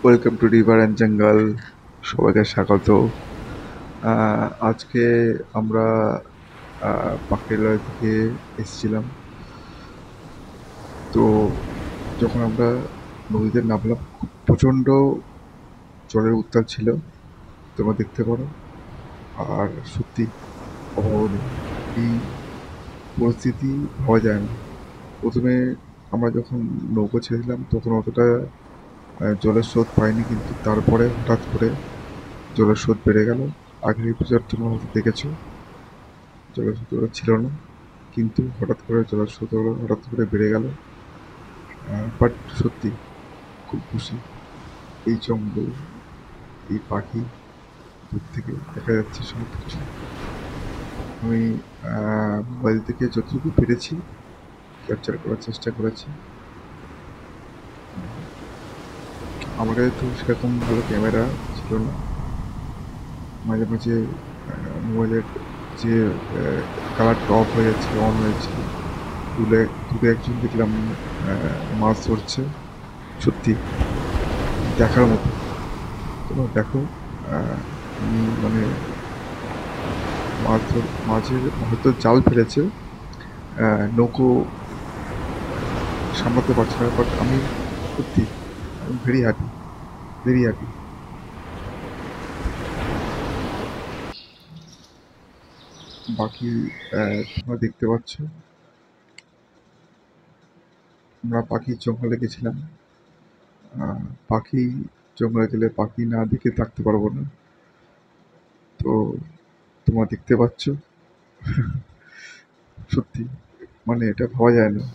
Welcome to river and জঙ্গল। সবাইকে স্বাগত। আজকে আমরা পাখিরালয় থেকে এসেছিলাম। তো যখন আমরা নদীতে নামলাম, খুব প্রচণ্ড জলের উত্তাল ছিল, তোমরা দেখতে পারো। আর সত্যি অভাবনীয় এই পরিস্থিতি ভাবা যায় না। প্রথমে আমরা যখন নৌকো ছেড়েছিলাম তখন অতটা জলের স্রোত পাইনি, কিন্তু তারপরে হঠাৎ করে জলের স্রোত বেড়ে গেল। আগের এপিসোড তোমরা হয়তো দেখেছো, জলের স্রোত ওরা ছিল না, কিন্তু হঠাৎ করে জলের স্রোত ওরা হঠাৎ করে বেড়ে গেল। বাট সত্যি খুব খুশি। এই জঙ্গল, এই পাখি, দূর থেকে দেখা যাচ্ছে সব কিছু। আমি মোবাইল থেকে যতটুকু পেরেছি ক্যাপচার করার চেষ্টা করেছি। আমার কাছে তো সেরকম ভালো ক্যামেরা ছিল না। মাঝে মাঝে মোবাইলের যে কালারটা অফ হয়ে যাচ্ছিল, অন হয়েছিল। দূরে দূরে একজন দেখলাম মাছ ধরছে। সত্যি দেখার মতো। তোমরা দেখো, উনি মানে মাঝের হয়তো জাল ফেলেছে, নৌকো সামলাতে পারছে না। বাট আমি সত্যি আমি ভেরি হ্যাপি, ভেরি হ্যাপি। বাকি তোমরা দেখতে পাচ্ছ, আমরা পাখির জঙ্গলে গেছিলাম। পাখি জঙ্গলে গেলে পাখি না দেখে থাকতে পারবো না। তো তোমরা দেখতে পাচ্ছ, সত্যি মানে এটা ভাবা যায় না।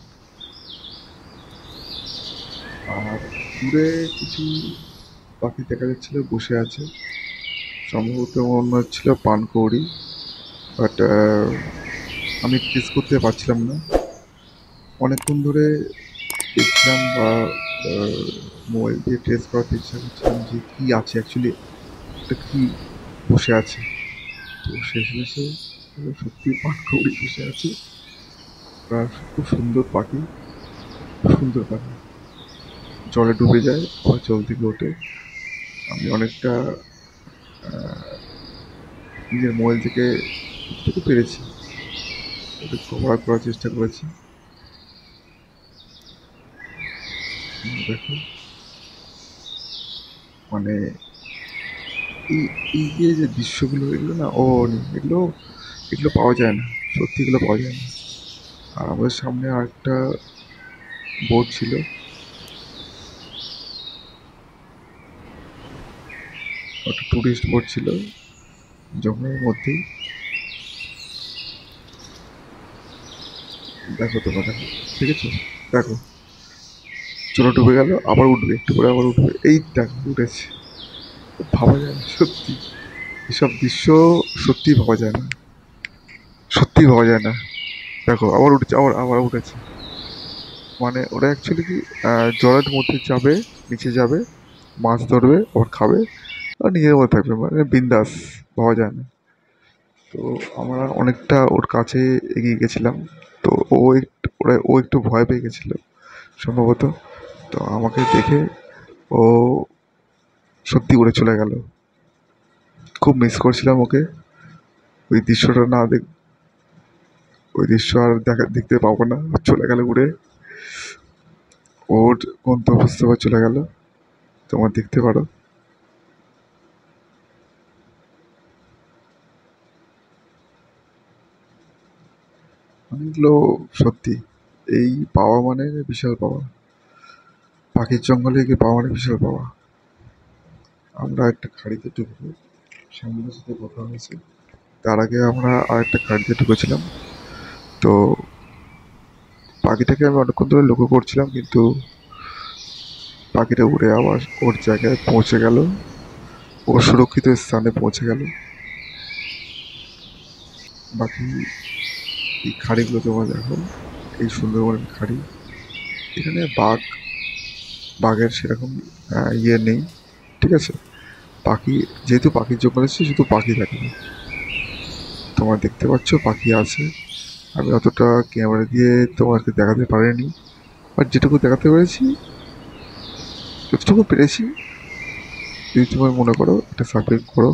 আর দূরে কিছু পাখি দেখা যাচ্ছিল বসে আছে, সম্ভবত মনে হচ্ছিল পানকৌড়ি। বাট আমি ট্রেস করতে পারছিলাম না। অনেকক্ষণ ধরে দেখছিলাম বা মোবাইল দিয়ে ট্রেস করার চেষ্টা করছিলাম যে কী আছে অ্যাকচুয়ালি, এটা কী বসে আছে। তো শেষমেশে সত্যি পানকৌড়ি বসে আছে। আর খুব সুন্দর পাখি, খুব সুন্দর পাখি। জলে ডুবে যায় আবার জল থেকে ওঠে। আমি অনেকটা নিজের মোবাইল থেকে যতটুকু পেরেছি ওটা কভার করার চেষ্টা করেছি। দেখো মানে এই এই যে দৃশ্যগুলো, এগুলো না এগুলো এগুলো পাওয়া যায় না। সত্যি এগুলো পাওয়া যায় না। আর আমাদের সামনে আরেকটা বোট ছিল, একটা টুরিস্ট বোট ছিল জঙ্গলের মধ্যেই। দেখো তোমরা, দেখো, দেখেছো? দেখো চলো ডুবে গেল, আবার উঠবে, একটু করে আবার উঠবে। এই দেখো উঠেছে। ভাবা যায় না সত্যি, এসব দৃশ্য সত্যি ভাবা যায় না, সত্যি ভাবা যায় না। দেখো আবার উঠেছে, আবার আবার উঠেছে। মানে ওরা অ্যাকচুয়ালি কি জলের মধ্যে যাবে, নিচে যাবে, মাছ ধরবে, আবার খাবে, আর নিজের মধ্যে থাকবে, মানে বিন্দাস। ভাবা যায় না। তো আমরা অনেকটা ওর কাছে এগিয়ে গেছিলাম। তো ও একটু ভয় পেয়ে গেছিলো সম্ভবত। তো আমাকে দেখে ও সত্যি উড়ে চলে গেল। খুব মিস করছিলাম ওকে। ওই দৃশ্যটা না দেখ, ওই দৃশ্য আর দেখতে পাবো না। চলে গেল উড়ে, ওর গন্তব্যস্থলে চলে গেল। তোমরা দেখতে পারো। অনেকগুলো সত্যি এই পাওয়া মানে বিশাল পাওয়া। পাখির জঙ্গলে গিয়ে পাওয়া মানে বিশাল পাওয়া। আমরা একটা খাড়িতে ঢুকবো, সামনের সাথে কথা হয়েছে। তার আগে আমরা আর একটা খাড়িতে ঢুকেছিলাম। তো পাখিটাকে আমি অনেকক্ষণ ধরে লক্ষ্য করছিলাম, কিন্তু পাখিটা উড়ে আবার ওর জায়গায় পৌঁছে গেল, ও সুরক্ষিত স্থানে পৌঁছে গেল। বাকি এই খাড়িগুলো তোমরা দেখো, এই সুন্দরবনের খাড়ি। এখানে বাঘের সেরকম ইয়ে নেই, ঠিক আছে। পাখি, যেহেতু পাখির জঙ্গল এসেছে, শুধু পাখি থাকবে। তোমরা দেখতে পাচ্ছ পাখি আছে। আমি অতটা ক্যামেরা দিয়ে তোমাকে দেখাতে পারিনি, বাট যেটুকু দেখাতে পেরেছি, যতটুকু পেরেছি যদি তুমি মনে করো এটা সাবস্ক্রাইব করো।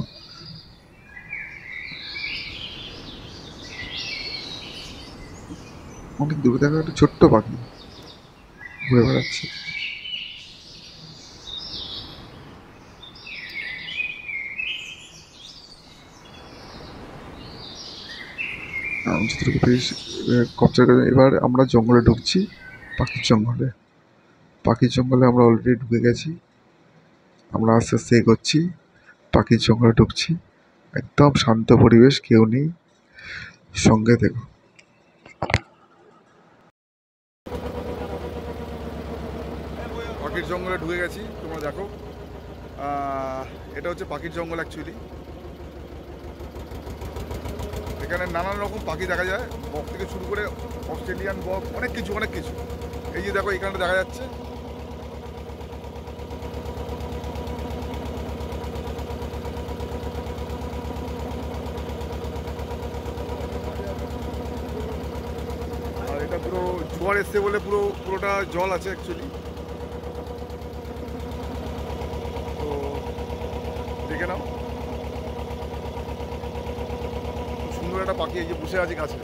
অনেক দূরে দেখা একটা ছোট্ট পাখি ঘুরে বেড়াচ্ছে। যতটুকু পেয়েছি কবজার কাছে। এবার আমরা জঙ্গলে ঢুকছি, পাখির জঙ্গলে। পাখির জঙ্গলে আমরা অলরেডি ঢুকে গেছি। আমরা আস্তে আস্তে এগোচ্ছি, পাখির জঙ্গলে ঢুকছি। একদম শান্ত পরিবেশ, কেউ নেই, সঙ্গে দেখো। পাখির জঙ্গলে ঢুকে গেছি, তোমরা দেখো। এটা হচ্ছে পাখির জঙ্গল অ্যাকচুয়ালি। এখানে নানান রকম পাখি দেখা যায়, বক থেকে শুরু করে অস্ট্রেলিয়ান বক, অনেক কিছু অনেক কিছু। এই যে দেখো এখানটা দেখা যাচ্ছে। আর এটা পুরো জোয়ার এসছে বলে পুরোটা জল আছে অ্যাকচুয়ালি। তো দেখে নাও, সুন্দর একটা পাখি এই যে বসে আছে গাছে।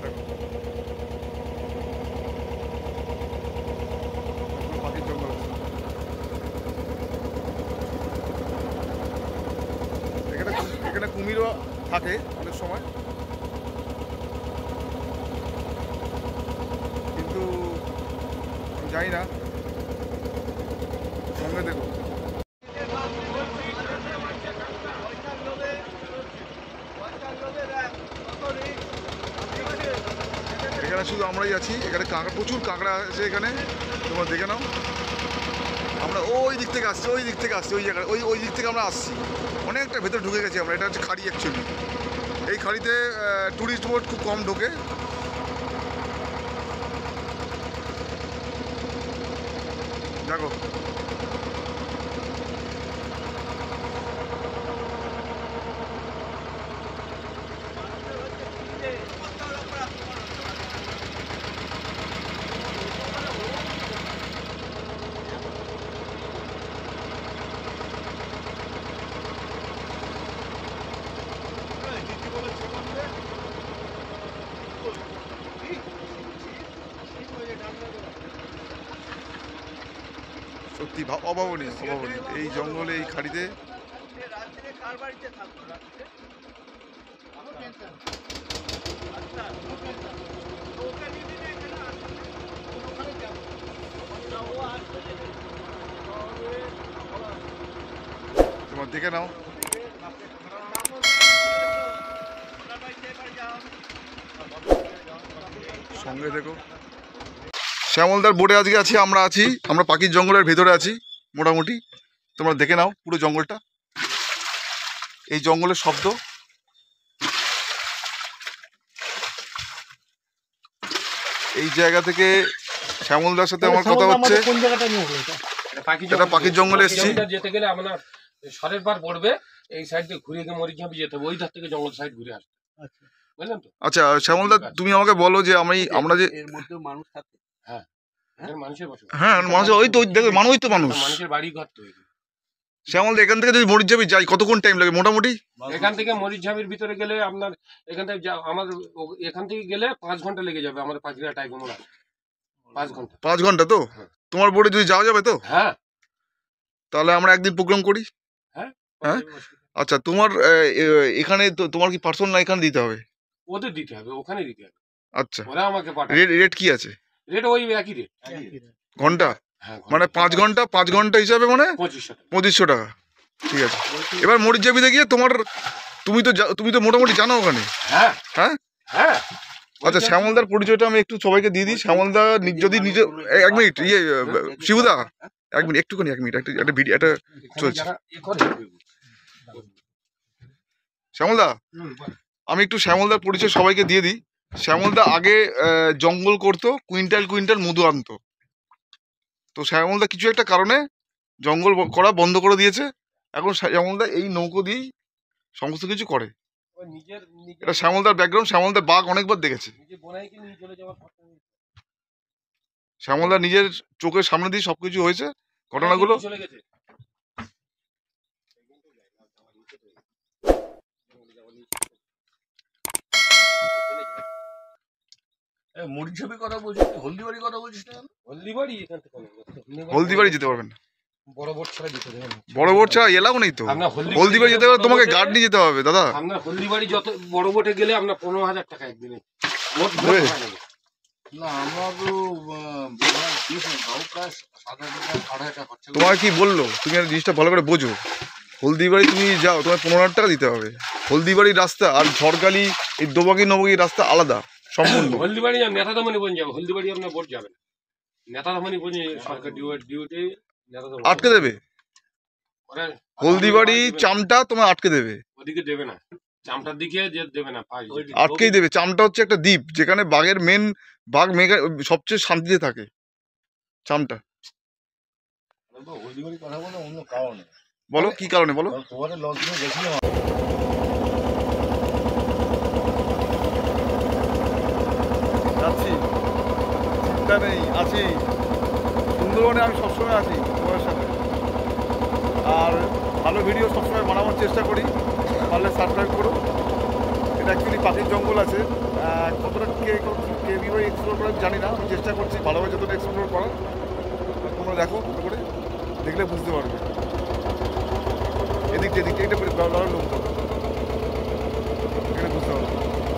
পাখির জঙ্গল আছে এখানে। এখানে কুমিরও থাকে অনেক সময়, কিন্তু আমি জানি না। সঙ্গে দেখো। এখানে শুধু আমরাই আছি, এখানে কাঁকড়া, প্রচুর কাঁকড়া আছে এখানে, তোমরা দেখে নাও। আমরা ওই দিক থেকে আসছি, ওই দিক থেকে আসছি, ওই জায়গায় ওই দিক থেকে আমরা আসছি। অনেকটা ভেতরে ঢুকে গেছি আমরা। এটা হচ্ছে খাড়ি অ্যাকচুয়ালি। এই খাড়িতে ট্যুরিস্ট বোট খুব কম ঢোকে। দেখো সত্যি অভাবনীয়, অভাবনীয় এই জঙ্গলে, এই খাড়িতে। তোমার দেখে নাও। সঙ্গে দেখো। শ্যামলদার বোটে আজকে আছি, আমরা পাখির জঙ্গলের ভেতরে আছি মোটামুটি। তোমরা দেখে নাও পুরো জঙ্গলটা, এই জঙ্গলের শব্দ। এই জায়গা থেকে শ্যামলদার সাথে আমার কথা হচ্ছে। এটা পাখির জঙ্গলে এসেছি। যেতে গেলে আমরা সরের পার পড়বে, এই সাইড দিয়ে ঘুরে গিয়ে মরিচঝাঁপি যেতে হবে, ওই ধার থেকে জঙ্গল সাইড ঘুরে আসবে। বুঝলেন তো? আচ্ছা শ্যামলদা, তুমি আমাকে বলো যে আমরা যে এর মধ্যে মানুষ থাকে। হ্যাঁ, মানুষের বসবাস। হ্যাঁ মানুষ, ওই তো দেখো মানুষ তো মানুষ, মানুষের বাড়ি ঘর তৈরি। শ্যামলদা এখান থেকে যদি মরিচঝাপি যাই কতক্ষণ টাইম লাগে মোটামুটি? এখান থেকে মরিচঝাপির ভিতরে গেলে আপনার এখান থেকে আমাদের এখান থেকে গেলে 5 ঘন্টা লেগে যাবে। আমাদের পাখিরা টাইগার 5 ঘন্টা। 5 ঘন্টা তো? তোমার বোটে যদি যাওয়া যাবে তো? হ্যাঁ, তাহলে আমরা একদিন প্রোগ্রাম করি। হ্যাঁ। আচ্ছা তোমার এখানে তো তোমার কি পার্সোনাল এখানে দিতে হবে? ওদের দিতে হবে, ওখানে দিতে হবে। আচ্ছা, ওরা আমাকে পাঠায়। রেট কি আছে? রেট ওই একই রেট। ঘন্টা? মানে 5 ঘন্টা হিসাবে মানে 2500 টাকা। ঠিক আছে। এবার মরিচঝাপিতে গিয়ে তুমি তো মোটামুটি জানো ওখানে। হ্যাঁ হ্যাঁ হ্যাঁ। আচ্ছা শ্যামলদার পরিচয়টা আমি একটু সবাইকে দিয়ে দিই। শ্যামলদা যদি নিজে, 1 মিনিট, শিবুদা 1 মিনিট, একটুখানি 1 মিনিট, একটা ভিডিও একটা চলছে। শ্যামলদা, আমি একটু শ্যামলদার পরিচয় সবাইকে দিয়ে দিই। শ্যামলদা আগে জঙ্গল করতো, কুইন্টাল মধু আনতো। তো শ্যামলদা কিছু একটা কারণে জঙ্গল করা বন্ধ করে দিয়েছে। এখন শ্যামলদা এই নৌকো দিয়েই সমস্ত কিছু করে। এটা শ্যামলদার ব্যাকগ্রাউন্ড। শ্যামলদার বাঘ অনেকবার দেখেছে। শ্যামলদা নিজের চোখের সামনে দিয়ে সবকিছু হয়েছে ঘটনাগুলো। মুড়ি ছবি কথা বলছিস, হলদিবাড়ির কথা বলছিস না? হলদিবাড়ি এখান থেকে হলদিবাড়ি যেতে পারবেন না, বড় বোট ছাড়া যেতে দেবেন বড় বোট ছাড়া এলাও নেই তো। আপনার হলদিবাড়ি যেতে হলে তোমাকে গার্ড নিয়ে যেতে হবে দাদা। আপনার হলদিবাড়ি যত বড় বোটে গেলে আপনার 15,000 টাকা একদিনে মোট ওই। না আমরা তো প্রায় 7,500 টাকা খরচা তোমার কি বললো, তুমি আর জিনিসটা ভালো করে বোঝো। হলদিবাড়ি তুমি যাও, তোমার 15,000 টাকা দিতে হবে। হলদিবাড়ির রাস্তা আর ঝড়খালি এই দোবাকি নবগি রাস্তা আলাদা সম্পূর্ণ। হলদিবাড়ি নেতাদামনি বন যাবে, হলদিবাড়ি আপনার বোট যাবে না। নেতাদামনি বন সরকার ডিউটি নেতাদামনি আটকে দেবে, হলদিবাড়ি চামটা তোমার আটকে দেবে, ওদিকে দেবে না, চামটার দিকে যে দেবে না, আটকেই দেবে। চামটা হচ্ছে একটা দ্বীপ যেখানে বাঘের বাঘ মেঘা সবচেয়ে শান্তিতে থাকে, চামটা। হলদিবাড়ির কথা বলে অন্য কারণে বলো কি কারণে বলো। তোমাদের লঞ্চ নিয়ে গেছিলাম। যাচ্ছি, চিন্তা নেই, আছি সুন্দরবনে। আমি সবসময় আছি তোমার সাথে, আর ভালো ভিডিও সবসময় বানাবার চেষ্টা করি। পারলে সাবস্ক্রাইব করো। এটা অ্যাকচুয়ালি পাখির জঙ্গল আছে, কতটা কীভাবে এক্সপ্লোর করে জানি না, আমি চেষ্টা করছি ভালোভাবে যতটা এক্সপ্লোর করার। তোমরা দেখো ভালো করে, দেখলে বুঝতে পারবে। এদিকটা এদিকটা এটা লোক এখানে বুঝতে পারবে।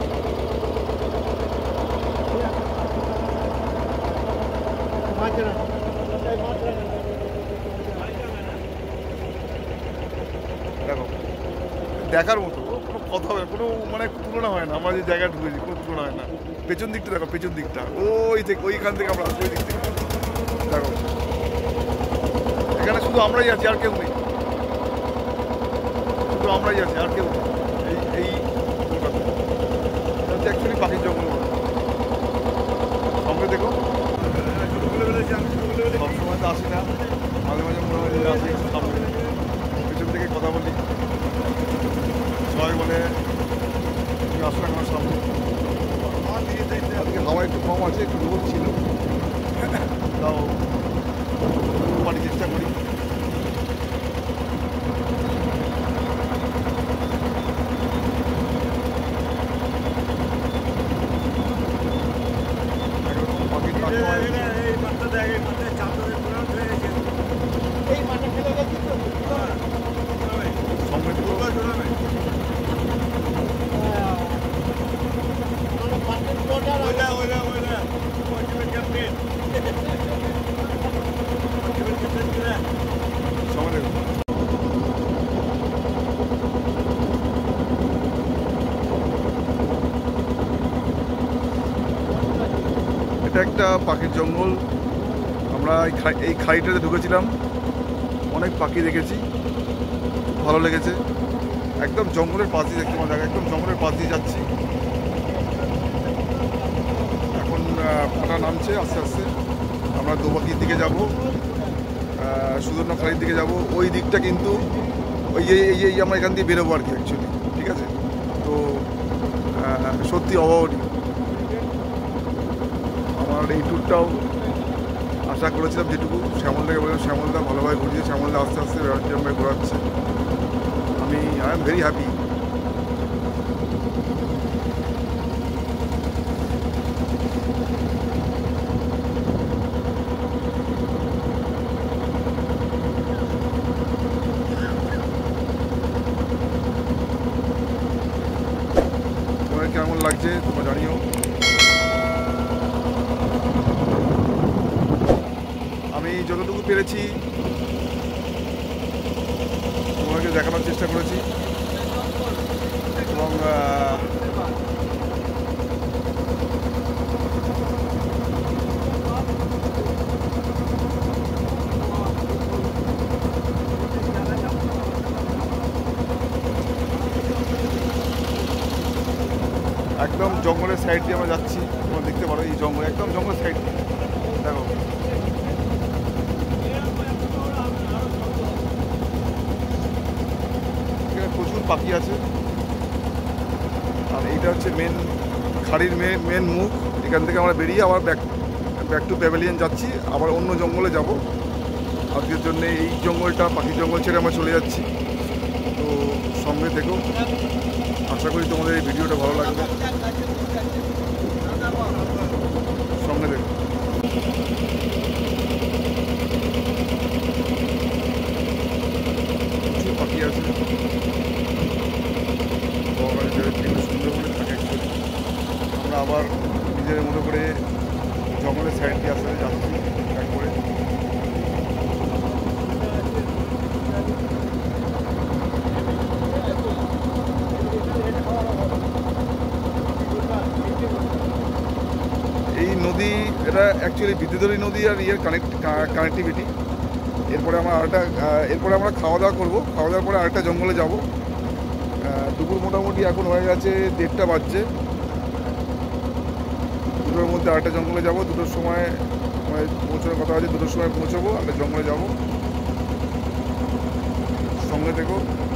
দেখো, দেখার মতো কোনো কথা হবে, কোনো মানে তুলনা হয় না। আমরা যে জায়গায় ঢুকেছি কোনো তুলনা হয় না। পেছন দিকটা দেখো, পেছন দিকটা ওই থেকে, ওইখান থেকে আমরা ওই দিক থেকে দেখো। এখানে শুধু আমরাই আছি, আর কেউ নেই, শুধু আমরাই আছি, আর কেউ নেই। এই হচ্ছে অ্যাকচুয়ালি পাখির জঙ্গল বলে। সঙ্গে দেখো, সবসময় তো আসি না, মাঝে মাঝে মনে হয় যে আসি একটু সামনে, পেছন থেকে কথা বলি। সবাই বলে তুমি আসো না আমার সামনে। আজকে হাওয়া একটু কম আছে, একটু রোদ ছিল, তাও বাড়ি চেষ্টা করি। একরকম পাখির ডাক পাওয়া যাচ্ছে। সঙ্গে তো সঙ্গে দেখো। এটা একটা পাখির জঙ্গল। আমরা এই খাড়িটাতে ঢুকেছিলাম, অনেক পাখি দেখেছি, ভালো লেগেছে। একদম জঙ্গলের পাশ দিয়ে দেখতে মজা, একদম জঙ্গলের পাশ দিয়ে যাচ্ছি। এখন ফাটা নামছে আস্তে আস্তে। আমরা দোবাকির দিকে যাব, সুদর্ণখালির দিকে যাব। ওই দিকটা কিন্তু ওই এই আমরা এখান দিয়ে বেরোবো আর কি অ্যাকচুয়ালি, ঠিক আছে। তো সত্যি অভাবনীয়। আমার এই ট্যুরটাও আশা করেছিলাম যেটুকু, শ্যামলদাকে বললাম, শ্যামলদা ভালোভাবে ঘুরিয়েছে, শ্যামলদা আস্তে আস্তে ভাবে ঘোরাচ্ছে। I am very happy. তোমার কেমন লাগছে তোমরা জানিও। আমি যতটুকু পেরেছি তোমাকে দেখানোর চেষ্টা করেছি, এবং একদম জঙ্গলের সাইড দিয়ে আমরা যাচ্ছি। তোমরা দেখতে পারো এই জঙ্গল, একদম জঙ্গলের সাইড দেখো। এখানে প্রচুর পাখি আছে, আর এইটা হচ্ছে খাড়ির মেন মুখ। এখান থেকে আমরা বেরিয়ে আবার ব্যাক টু প্যাভিলিয়ন যাচ্ছি, আবার অন্য জঙ্গলে যাব। আজকের জন্য এই জঙ্গলটা, পাখির জঙ্গল ছেড়ে আমরা চলে যাচ্ছি। তো সঙ্গে দেখো, আশা করি তোমাদের এই ভিডিওটা ভালো লাগবে, সঙ্গে দেখো। প্রচুর পাখি আছে, সুন্দরবনে থাকে। আমরা আবার নিজের মতো করে জঙ্গলের সাইড দিয়ে আসলে যাচ্ছি ট্রাই করে। এই নদী, এটা অ্যাকচুয়ালি বিদ্যুৎধরী নদী আর ইয়ের কানেক্টিভিটি। এরপরে আমরা খাওয়া দাওয়া করবো, খাওয়া দাওয়ার পরে আরেকটা জঙ্গলে যাব। দুপুর মোটামুটি এখন হয়ে গেছে 1:30 বাজছে। দুটোর মধ্যে আরেকটা জঙ্গলে যাব, 2টোর সময় পৌঁছানোর কথা আছে, 2টোর সময় পৌঁছবো, আরেকটা জঙ্গলে যাব। সঙ্গে থেকো।